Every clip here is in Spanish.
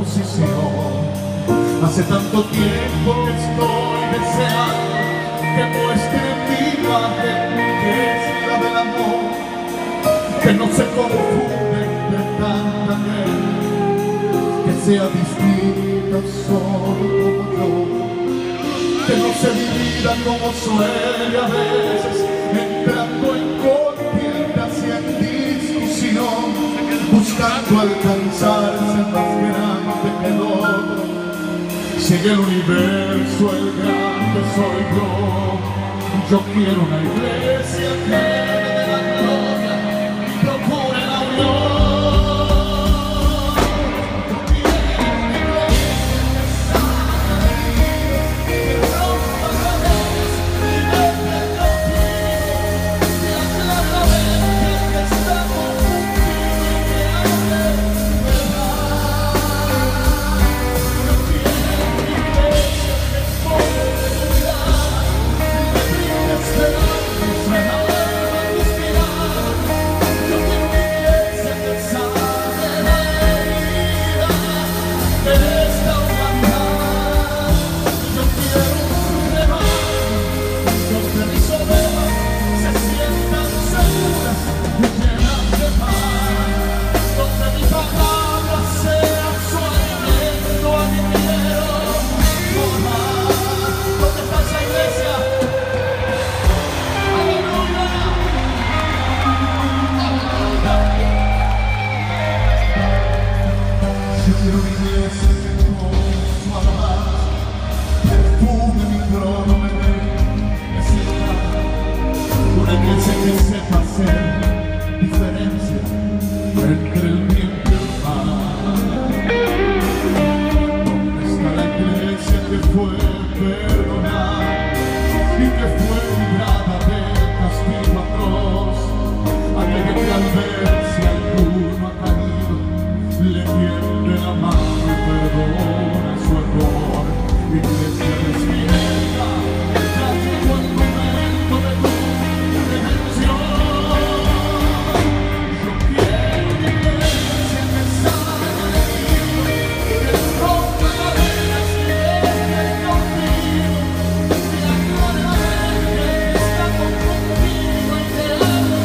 posición. Hace tanto tiempo que estoy deseando que muestre mi imagen, que es la del amor, que no se confunde entre tanta gente, que sea distinta solo como yo, que no se divida como suele a veces, entrando en contiendas y en discusión, buscando alcanzarse más grande que el otro. Si en el universo el grande soy yo quiero una iglesia que de la gloria procure la unión. Yo quiero una iglesia que sana heridas, que rompa cadenas y deje cautivos, que aclare la mente que está confundido y que hable verdad. Yo quiero una iglesia que expone seguridad, que brinde esperanza en la angustiada. Yo quiero una iglesia que sane la herida de esta humanidad. Yo quiero un rebaño donde mis ovejas se sientan seguras y llenas de paz, donde mi palabra sea su alimento a mi quiero formar. ¿Dónde está esa iglesia? ¡Aleluya! ¡Aleluya! Yo quiero una iglesia que con su alabanza perfume mi trono, me dé ciudad. Una iglesia que sepa hacer diferencia entre el bien y el mal. ¿Dónde está la iglesia que fue perdonada y que fue librada del castigo atroz? Aquella que al ver si alguno ha caído le tiende la mano y perdona su error. Iglesia despierta, ya llegó el momento de tu redención. Yo quiero una iglesia que sane heridas, que rompa cadenas y deje cautivos, que aclare la mente que está confundida y que hable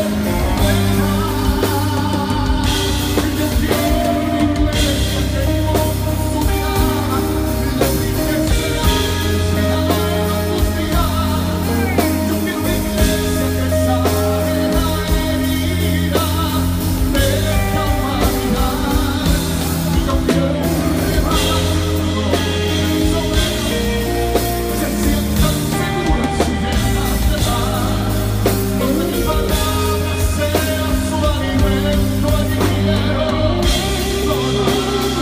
verdad. Yo quiero una iglesia que con su mirada le brinde esperanza a la angustiada. Yo quiero una iglesia que sane la herida de esta humanidad. Yo quiero un rebaño donde mis ovejas se sientan seguras y llenas de paz, donde mi palabra sea su alimento a mi quiero formar.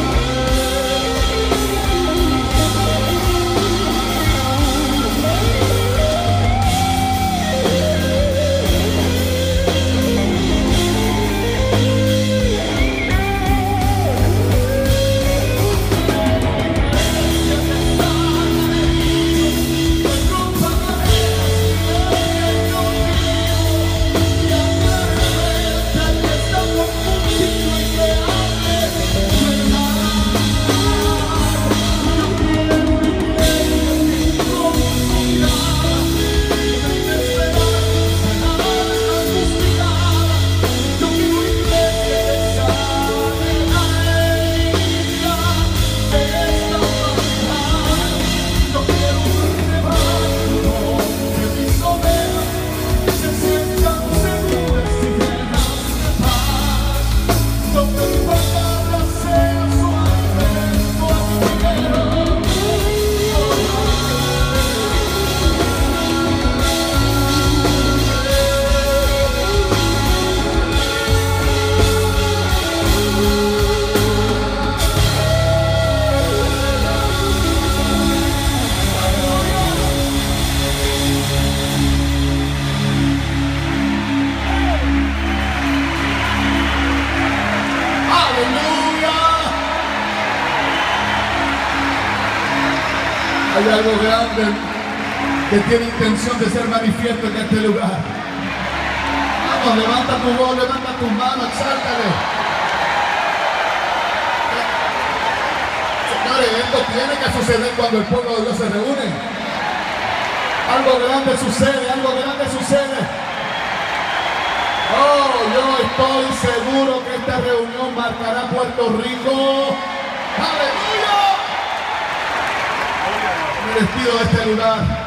Hay algo grande que tiene intención de ser manifiesto en este lugar. Vamos, levanta tu voz, levanta tus manos, exáltale. tiene que suceder cuando el pueblo de Dios se reúne. Algo grande sucede, algo grande sucede. Oh, yo estoy seguro que esta reunión marcará Puerto Rico. ¡Aleluya! Me despido de este lugar.